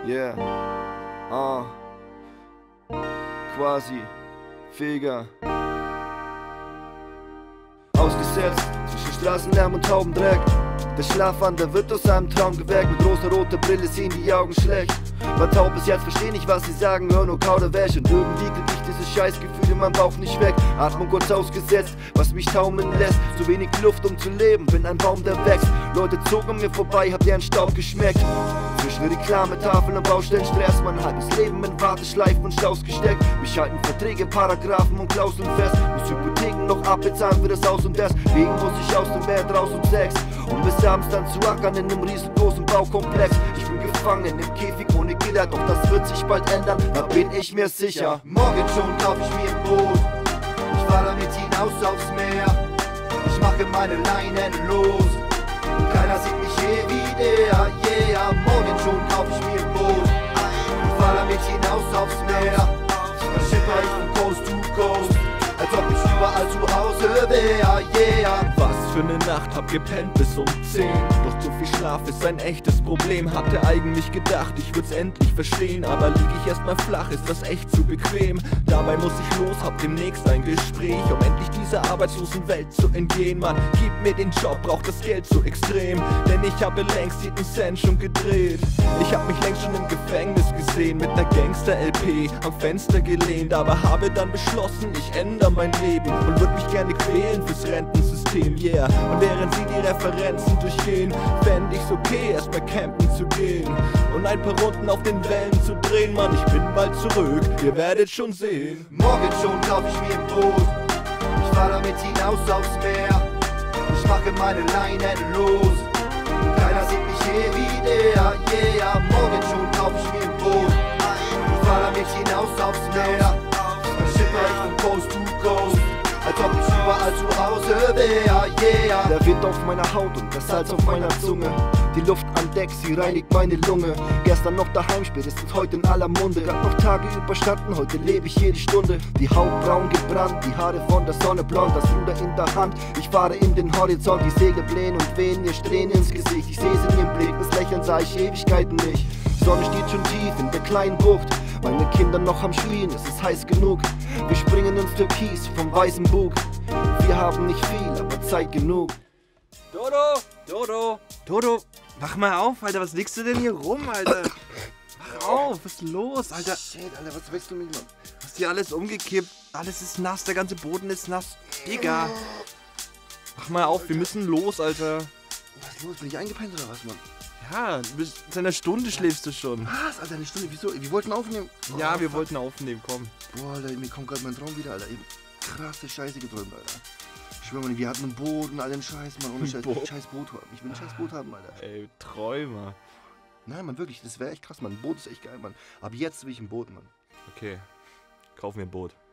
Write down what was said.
Yeah. Quasi. Feger. Ausgesetzt zwischen Straßenlärm und Taubendreck. Der Schlafwandler wird aus seinem Traum geweckt. Mit rosa-roter Brille sehen die Augen schlecht. War taub bis jetzt, versteh nicht, was sie sagen, hör nur Kauderwelsch. Und irgendwie krieg ich dieses Scheißgefühl in meinem Bauch nicht weg. Atmung kurz ausgesetzt, was mich taumeln lässt. Zu wenig Luft, um zu leben, bin ein Baum, der wächst. Leute zogen mir vorbei, hab deren Staub geschmeckt. Zwischen Reklametafeln und Baustellenstress, mein halbes Leben in Warteschleifen und Staus gesteckt. Mich halten Verträge, Paragraphen und Klauseln fest. Muss Hypotheken noch abbezahlen für das Haus und deswegen muss ich aus dem Bett raus um 6. Und bis abends dann zu ackern in einem riesengroßen Baukomplex. Ich bin gefangen im Käfig ohne Gitter, doch das wird sich bald ändern, da bin ich mir sicher. Morgen schon kauf ich mir ein Boot, ich fahr damit hinaus aufs Meer. Ich mache meine Leinen los, keiner sieht mich je wieder, yeah. Morgen schon kauf ich mir ein Boot, ich fahr damit hinaus aufs Meer. Dann schipper ich von Coast to Coast, als ob ich überall zu Hause wär, yeah. Was für eine Nacht, hab gepennt bis um 10. Doch zu viel Schlaf ist ein echtes Problem. Hatte eigentlich gedacht, ich würd's endlich verstehen. Aber lieg ich erstmal flach, ist das echt zu bequem. Dabei muss ich los, hab demnächst ein Gespräch, um endlich dieser arbeitslosen Welt zu entgehen. Mann, gib mir den Job, braucht das Geld so extrem. Denn ich habe längst jeden Cent schon gedreht. Ich hab mich längst schon im Gefängnis gesehen, mit ner Gangster-LP am Fenster gelehnt. Aber habe dann beschlossen, ich ändere mein Leben und würd mich gerne quälen fürs Rentensystem, yeah. Und während sie die Referenzen durchgehen, fänd ich's okay, erstmal campen zu gehen und ein paar Runden auf den Wellen zu drehen. Mann, ich bin bald zurück, ihr werdet schon sehen. Morgen schon kauf ich mir ein Boot, ich fahr damit hinaus aufs Meer. Ich mache meine Leinen los, keiner sieht mich je wieder, yeah. Morgen schon kauf ich mir ein Boot, ich fahr damit hinaus aufs Meer. Dann schipper ich von Coast to Coast, als ob ich überall zu Hause wär, yeah. Der Wind auf meiner Haut und das Salz auf meiner Zunge. Die Luft an Deck, sie reinigt meine Lunge. Gestern noch daheim, spätestens heute in aller Munde. Grad noch Tage überstanden, heute lebe ich jede Stunde. Die Haut braun gebrannt, die Haare von der Sonne blond, das Ruder in der Hand. Ich fahre in den Horizont, die Segel blähen und wehen ihr Strähnen ins Gesicht. Ich seh's in ihrem Blick, das Lächeln sah ich Ewigkeiten nicht. Sonne steht schon tief in der kleinen Bucht, meine Kinder noch am Spielen, es ist heiß genug. Wir springen ins Türkis vom weißen Bug. Wir haben nicht viel, aber Zeit genug. Dodo, mach mal auf, Alter, was legst du denn hier rum, Alter? Mach auf, was ist los, Alter? Shit, Alter, was wächst du mich, Mann? Hast hier alles umgekippt, alles ist nass, der ganze Boden ist nass. Digga, mach mal auf, wir müssen los, Alter. Was ist los, bin ich eingepennt oder was, Mann? Ja, bis zu einer Stunde schläfst du schon. Was, Alter, eine Stunde, wieso? Wir wollten aufnehmen. Ja, wir wollten aufnehmen, komm. Boah, Alter, mir kommt gerade mein Traum wieder, Alter. Eben krasse Scheiße geträumt, Alter. Ich schwör mal, wir hatten ein Boot und all den Scheiß, Mann. Ohne Scheiß. Scheiß Boot haben. Ich will ein scheiß Boot haben, Alter. Ey, Träumer. Nein, Mann, wirklich. Das wäre echt krass, Mann. Ein Boot ist echt geil, Mann. Aber jetzt will ich ein Boot, Mann. Okay, kauf mir ein Boot.